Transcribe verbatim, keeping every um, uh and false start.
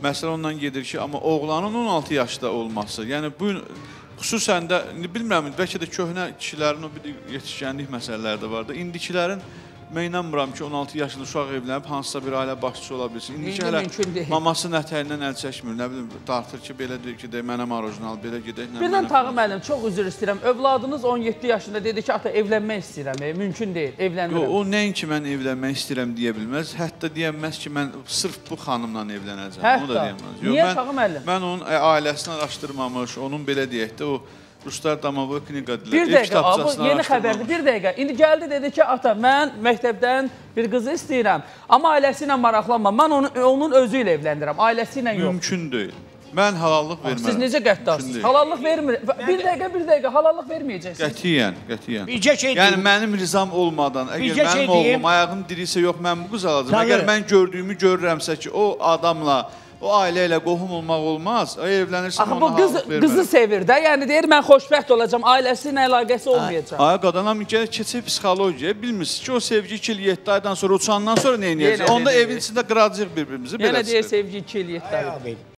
məsələ ondan gedir ki, amma oğlanın on altı yaşda olması, yəni bu xüsusən də bilmirəm, bəlkə də köhnə kişilərin o bir yetişkənlik məsələləri də var da, indikilərin mən inanmıram ki, on altı yaşında uşaq evlənib hansısa bir ailə başçısı ola bilsin. İndiki hələ maması nətəyindən əl çəkmir, nə bilim, dartır ki, belə deyir ki, mənə marojinal, belə gedək. Birdən Tağı müəllim, çox üzr istəyirəm. Övladınız on yeddi yaşında dedi ki, ata evlənmək istəyirəm, mümkün deyil, evlənirəm. O, nəinki mən evlənmək istəyirəm deyə bilməz, hətta deyəməz ki, mən sırf bu xanımla evlənəcəm. Hətta, niyə Tağı müəllim? Mən onun ailəsini araşdırmamış, onun belə deyək də, o Ruslar Damavoy kniqa dilə. Bir dəqiqə, bu yeni xəbərdir, bir dəqiqə. İndi gəldi, dedi ki, ata, mən məktəbdən bir qızı istəyirəm, amma ailəsi ilə maraqlanmam, mən onun özü ilə evləndirəm, ailəsi ilə yox. Mümkün deyil. Mən halallıq vermərəm. Siz necə qəddarsınız? Halallıq vermir. Bir dəqiqə, bir dəqiqə, halallıq verməyəcəksiniz. Qətiyyən, qətiyyən. Bircə şey yəni mənim rizam olmadan, əgər mənim oğlum ayağım dirisə yox, mən bu qız alacam. Əgər mən gördüyümü görürəmsə ki, o adamla, o ailə ilə qohum olmaq olmaz. Evlənirsən ona halallıq vermərəm. Qızı sevir də, yəni deyir, mən xoşbəxt olacam, ailəsi ilə əlaqəsi olmayacaq. Ay, qadana keçib psixologiya, bilmirsiniz ki, o sevgi iki il yeddi aydan sonra, uçandan sonra nə eləyəcək? Onda evin içində qıracaq bir-birimizi. Yenə deyir, sevgi iki il yeddi ay.